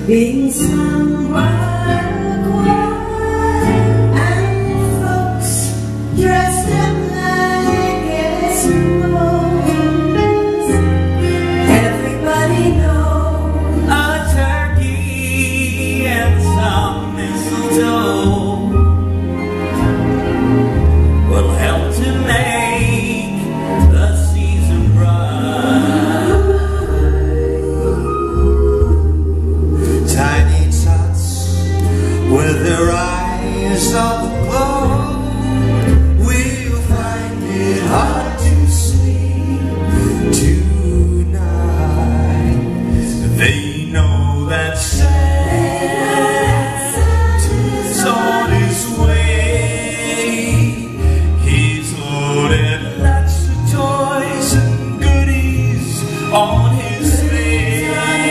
being somewhere quiet, and folks dressed up like Eskimos. Everybody knows a turkey and some mistletoe will help to make the season bright. Tiny tots with their eyes of glow will find it hard to sleep tonight. They know that Santa's on his way. He's loaded lots of toys and goodies on his sleigh,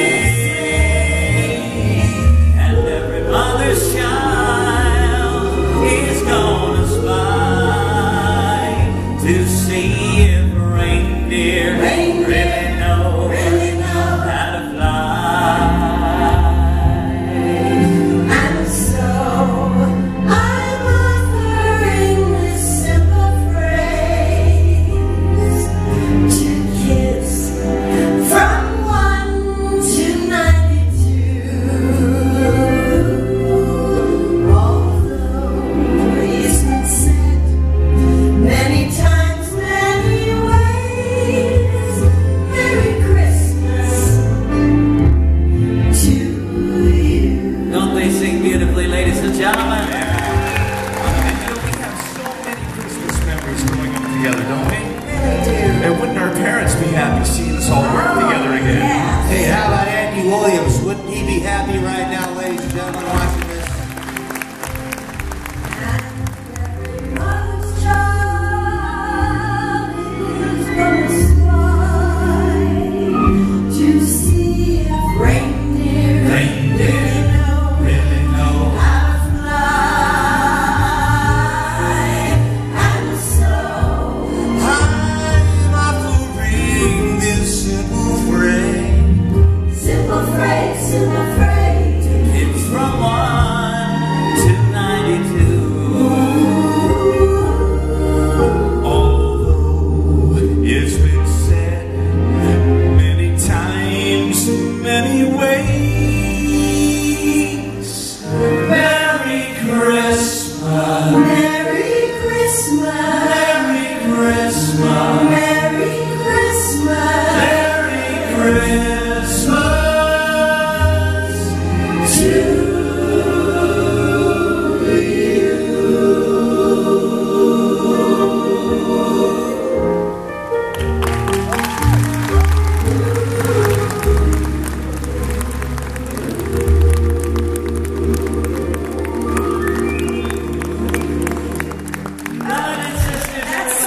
and every mother's child is gonna spy to see if reindeer really know how to fly. And so I'm offering this simple phrase to kids from 1 to 92. Although it's been said many times, many ways, Merry Christmas to you. Don't they sing beautifully, ladies and gentlemen? We have so many Christmas memories growing up together, don't we? And wouldn't our parents be happy seeing us all work together again? Hey, how about Andy Williams? Wouldn't he be happy right now, ladies and gentlemen, watching this? Every mother's child is gonna spy to see if reindeer really know how to fly. And so I'm offering this simple phrase